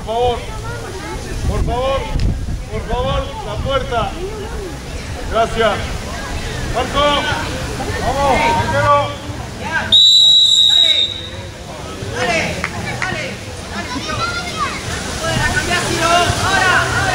por favor. Por favor, la puerta. Gracias. Marco, vamos, arquero. Dale, Ciro. Puedes cambiar, Ciro. Ahora.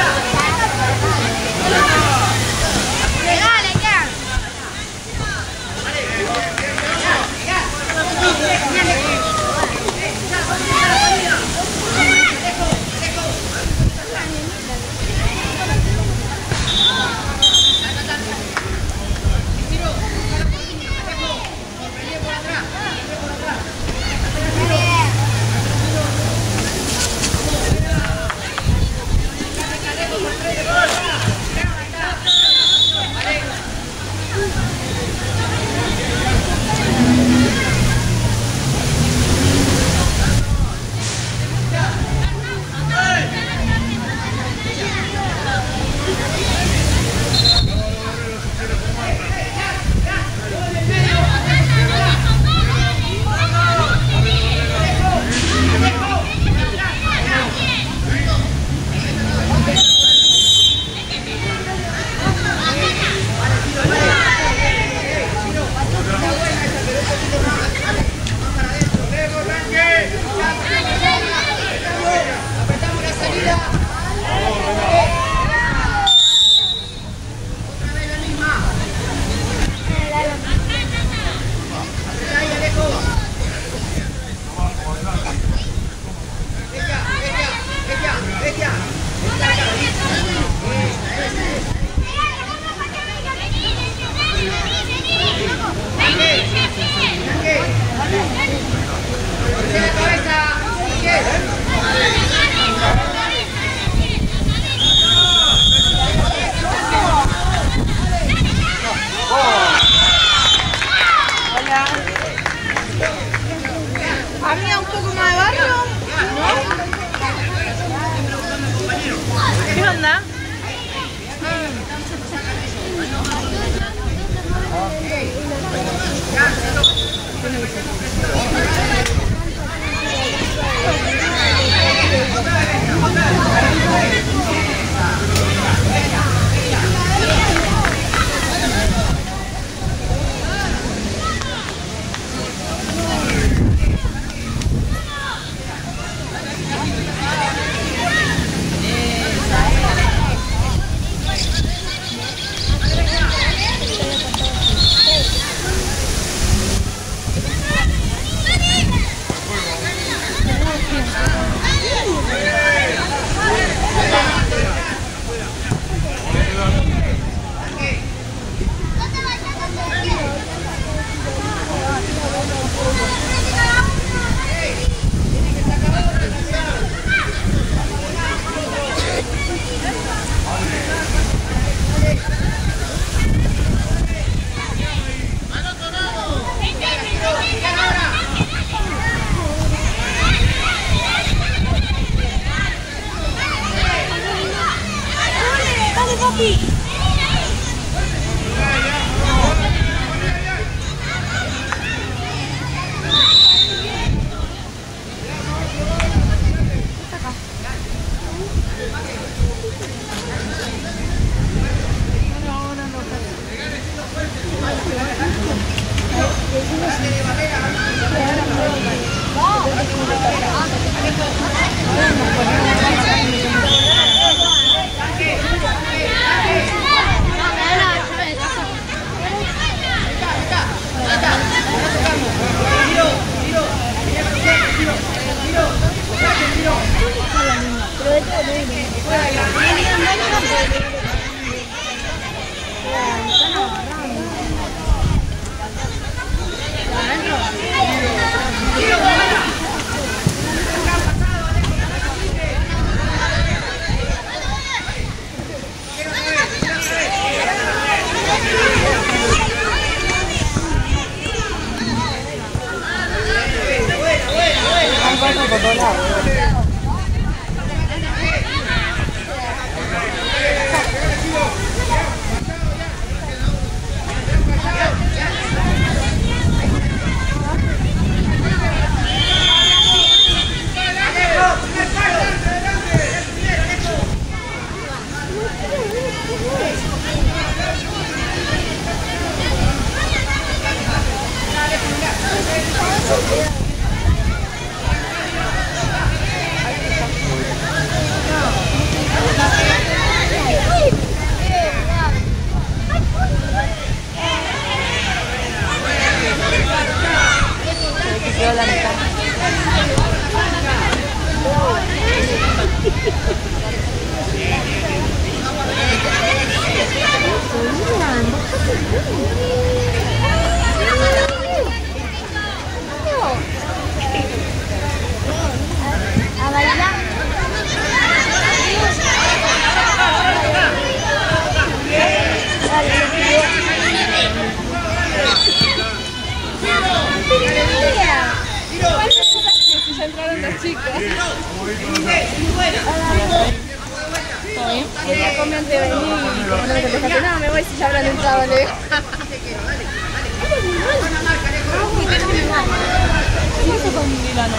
¿Había un poco más de barro? ¿No? ¿Qué onda? A bailar. Ya entraron los chicos. Quería comente venir y como no me contestaste, no, me voy si ya habrán entrado, le digo. ¿Qué pasó con Milano?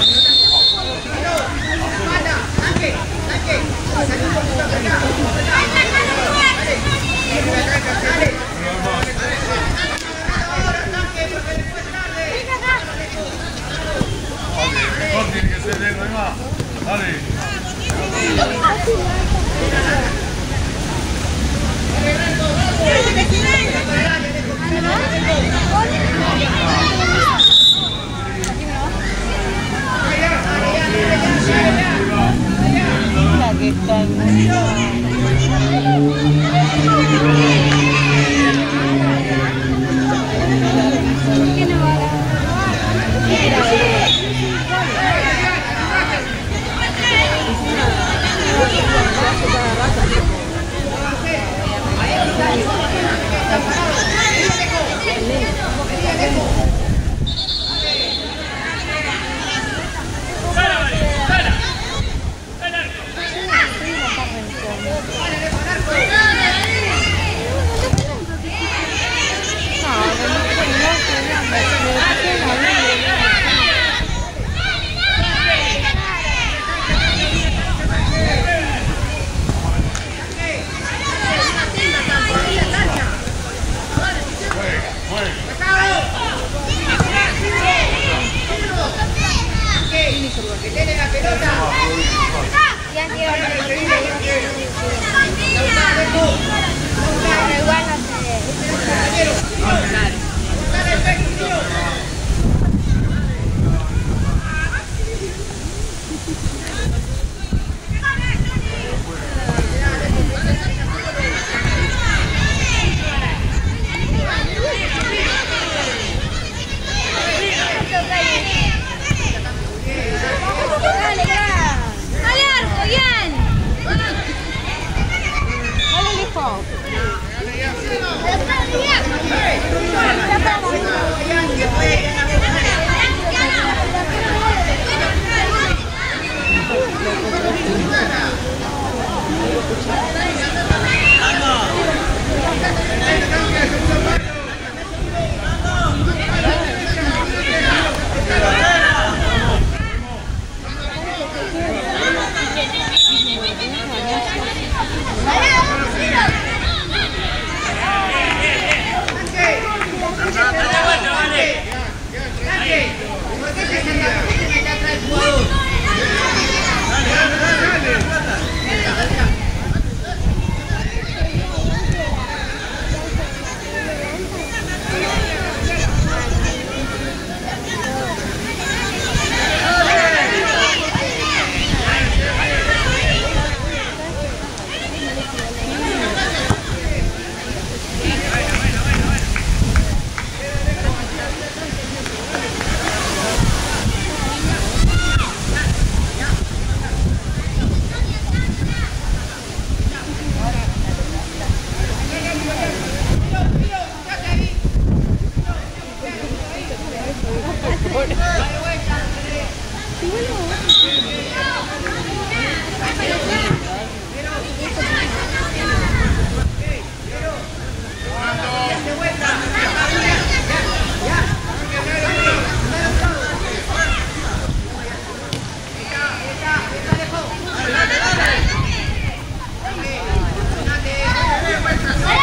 Mejor tiene que ser él, no hay más. Dale. La que está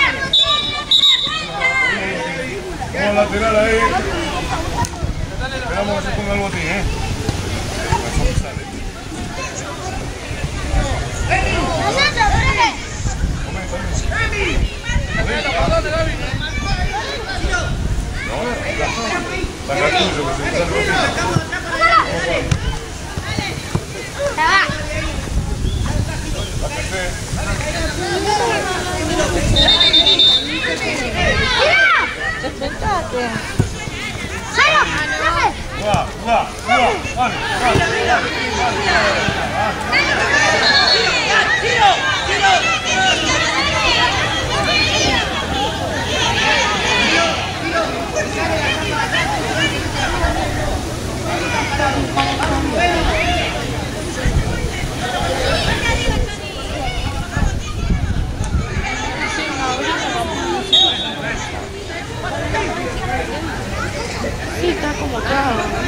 Lateral ahí. Esperamos que se ponga el botín, ¿eh? Eso sale. Sí, está como acá.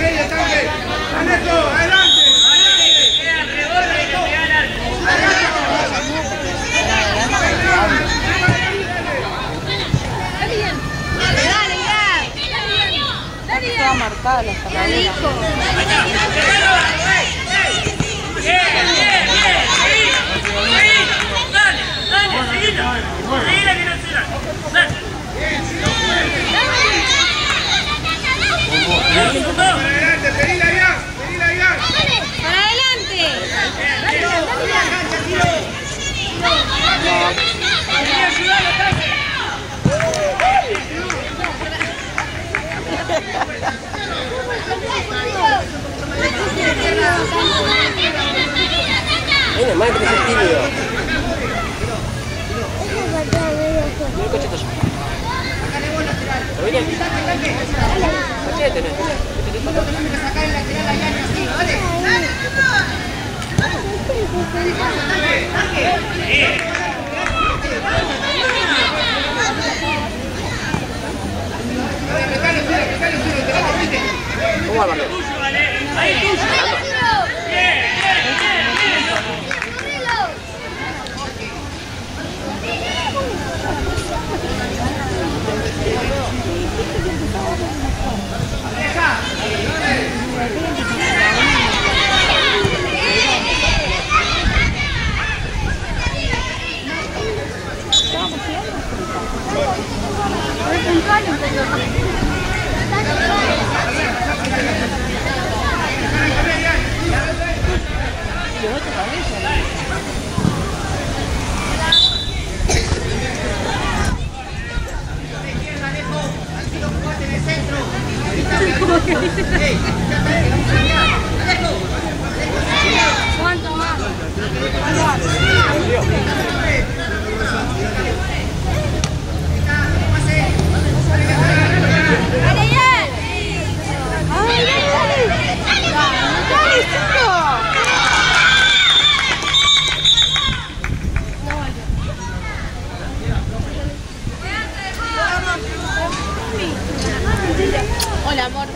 Estaba marcada la cerradura. Mira, más que es tímido. Mira el cochito yo. ¿Lo viene? ¿Qué tenés? ¿Cómo va el partido? ¿Cuánto más? Hola, amor.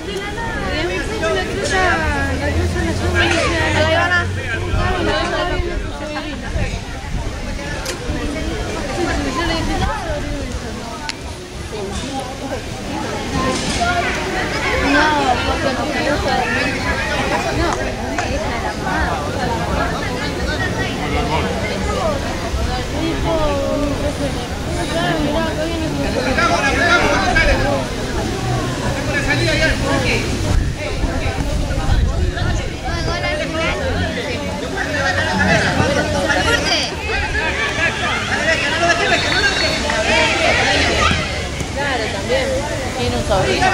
Claro, también tiene un sobrino.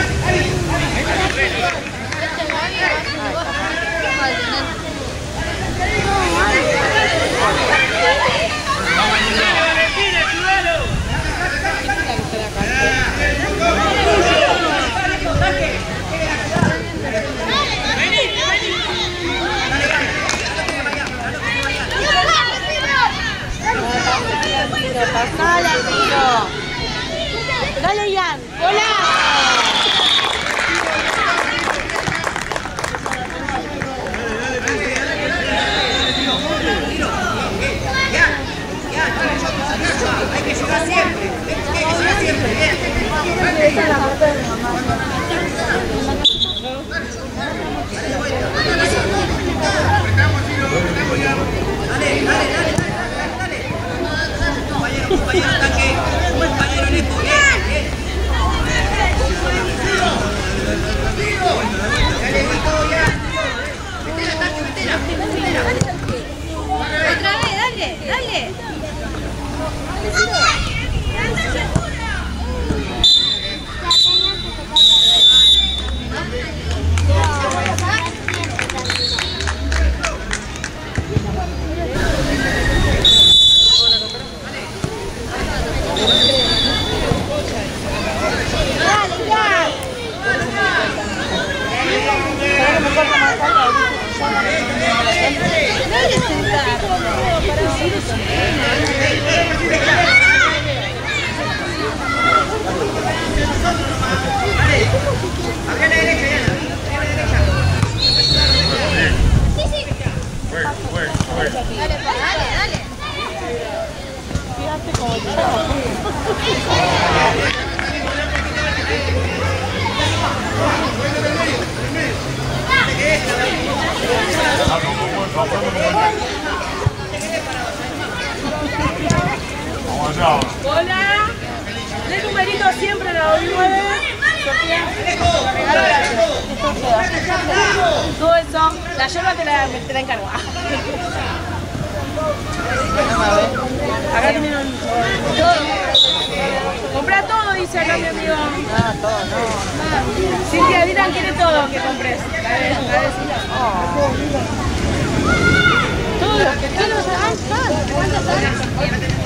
Pasala, tiro. Dale, Ian. ¡Hola! Abre la derecha, ya. Abre la derecha. Dale. Fíjate cómo te Hola, de numerito siempre la 9. Todo eso, la yerba te la encargo. Acá vinieron todo. Compra todo, dice acá mi amigo. No, todo no. Cintia, Dylan quiere todo que compres. Todos los que quiero están. ¿Cuántos son?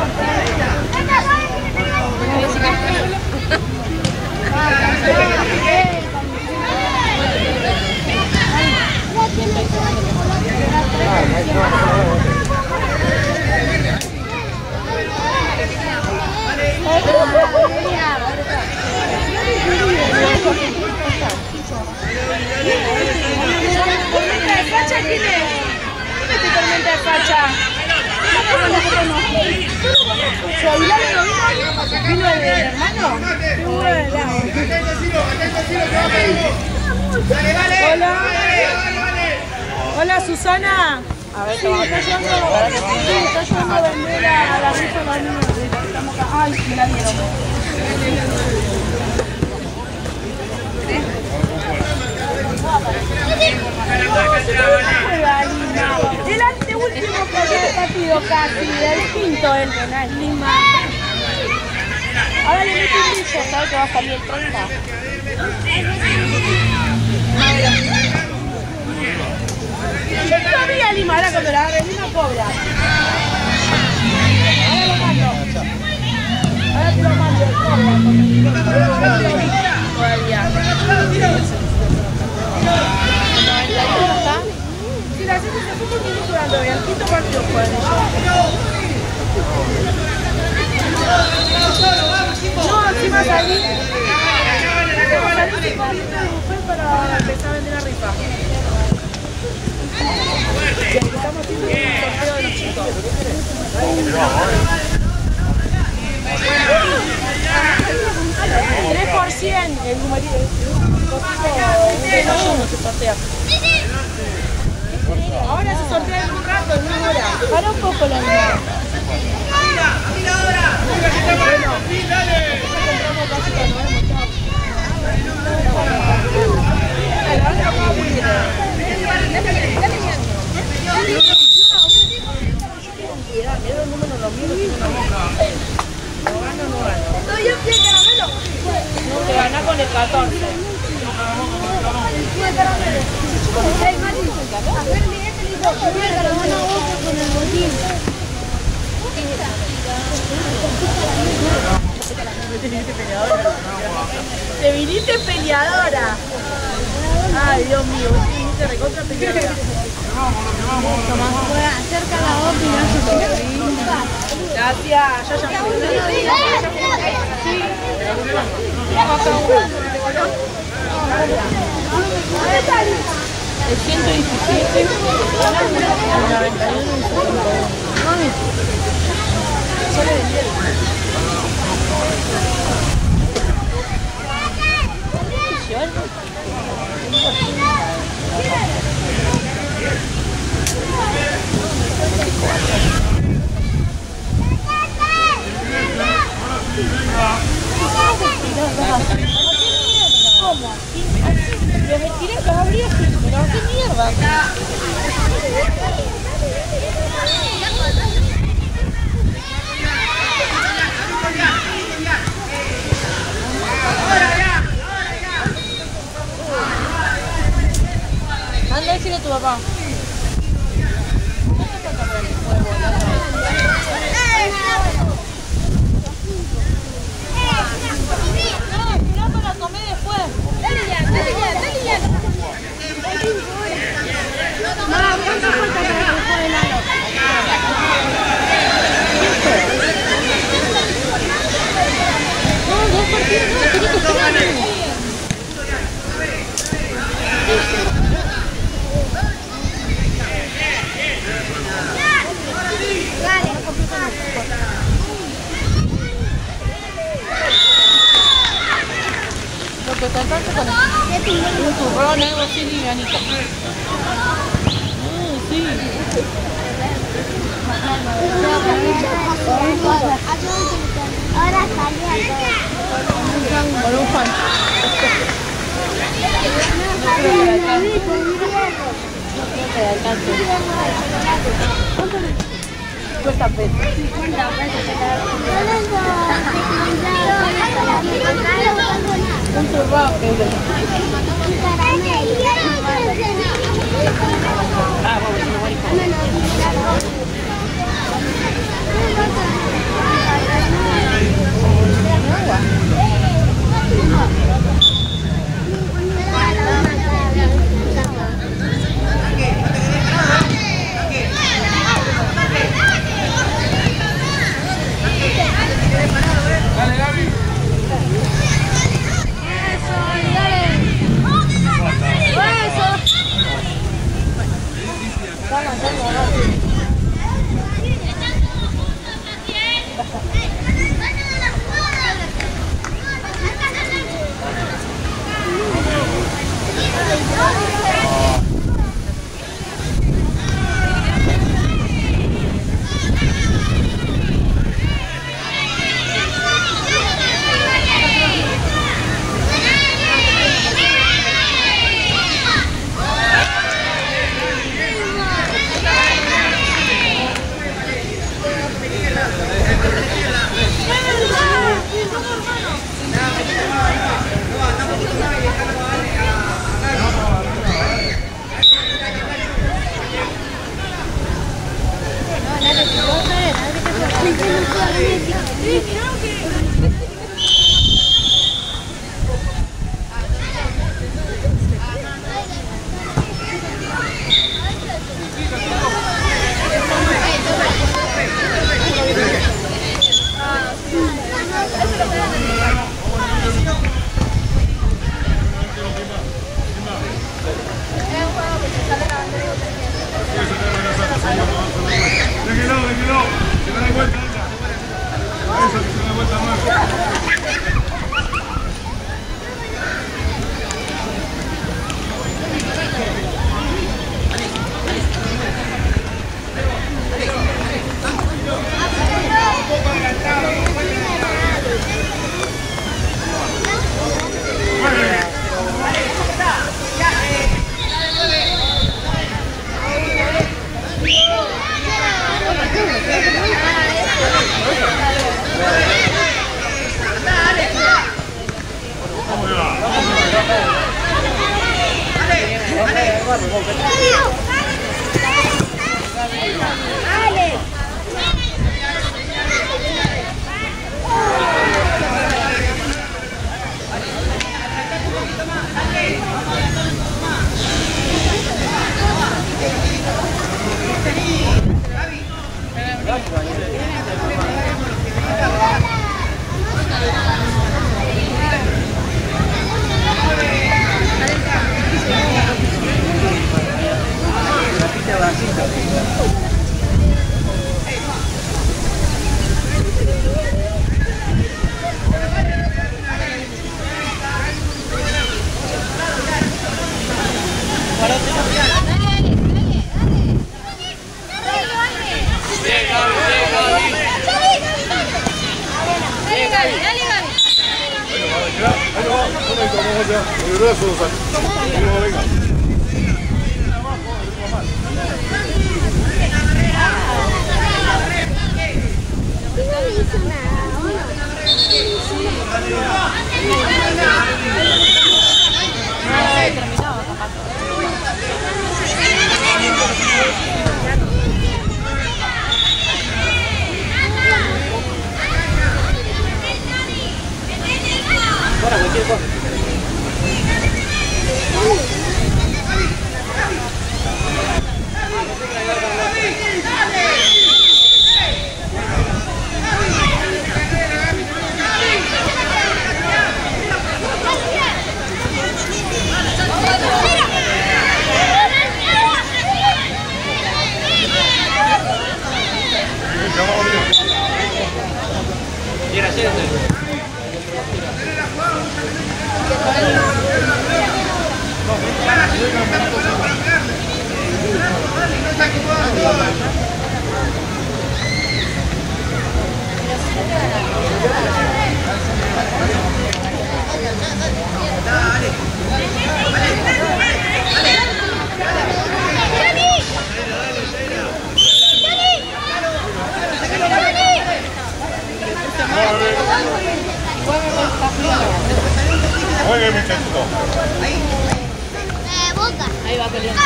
¿Tormenta de facha quién es? ¿Quién es tu tormenta de facha? ¿Vino el hermano? Hola. Hola, Susana. A ver, está ayudando a vender a la rifa de los niños. Estamos acá. Ay, sí, la dieron. El anteúltimo partido casi, el quinto el penal, Lima. Ahora le meto un brillo, ¿sabes que va a salir el 30? Todavía Lima, ahora cuando la agarre Lima cobra. Ahora lo mando. Ahora te lo mando, cobra. Todavía. Si la gente se fue porque no jugando bien, el quinto partido juegan ellos. No, encima salí. Fue para empezar a vender la rifa. Estamos haciendo un sorteo de los chicos. 3% el numerito. Se sortea. Ahora se sortea en un rato, en una hora. Para un poco la niña. Mira ahora. No te gana con el 14. Te viniste peleadora. Ay, Dios mío, te viniste recontra peleadora. Acerca la voz y no se Gracias, yo ya el 117, el 91. Mami, solo de hielo. ¿Cómo? Los estiré, los abrí así, pero qué mierda. Anda a decirle a tu papá. No, la comé después. Dale ya. alcanzaste con un turrón, algo así livianito. Sí. Ahora salía Con un pan. No creo que le alcance. Cuesta peso. Un turbado que es de... Ah, vamos, no voy a Dale, Gaby. Juegue, muchachito. Ahí va peleando.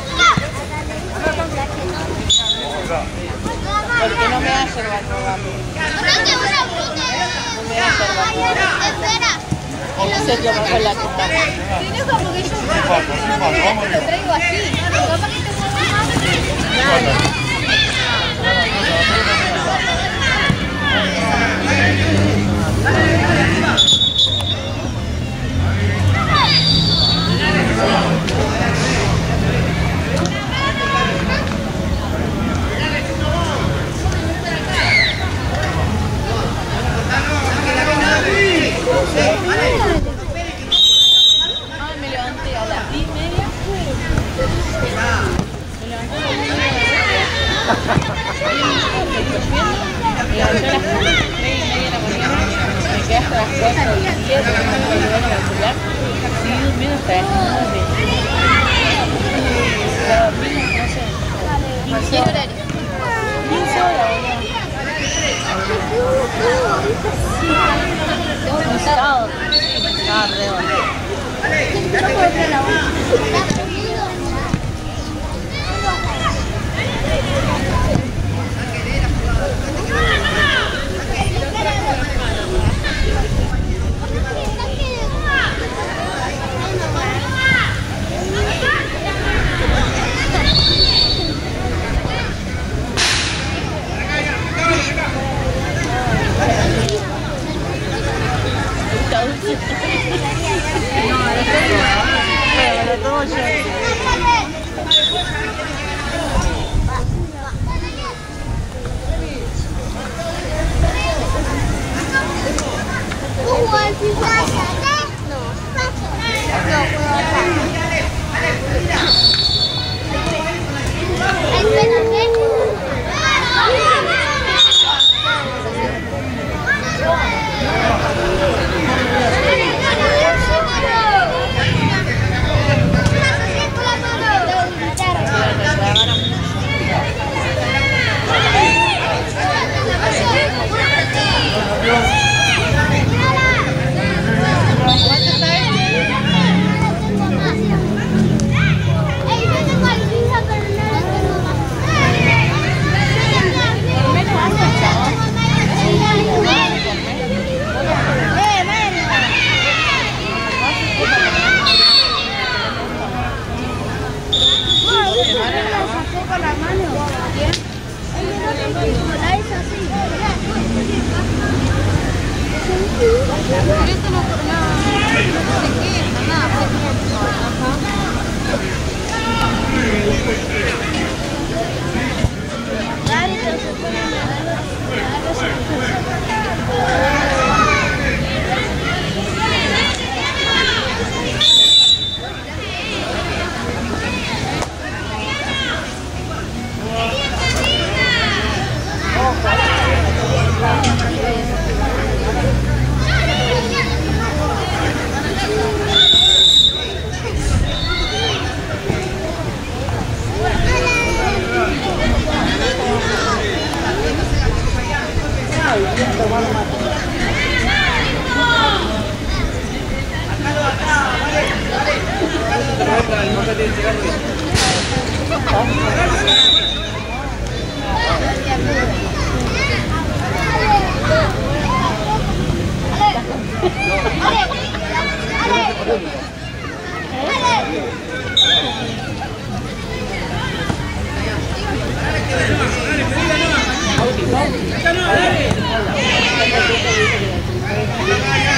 Porque no me hace el barco, no sé yo bajo la copa. Vamos, Traigo así. Me levanté a las 10:30. Me levanté a las 3:30 de la mañana. Me quedé hasta las 4:10 porque no me voy a llevar a calcular. Seguí durmiendo hasta las 9. No sé. ¿Qué horario? 15 horas, boludo. Estaba re bueno. Dale.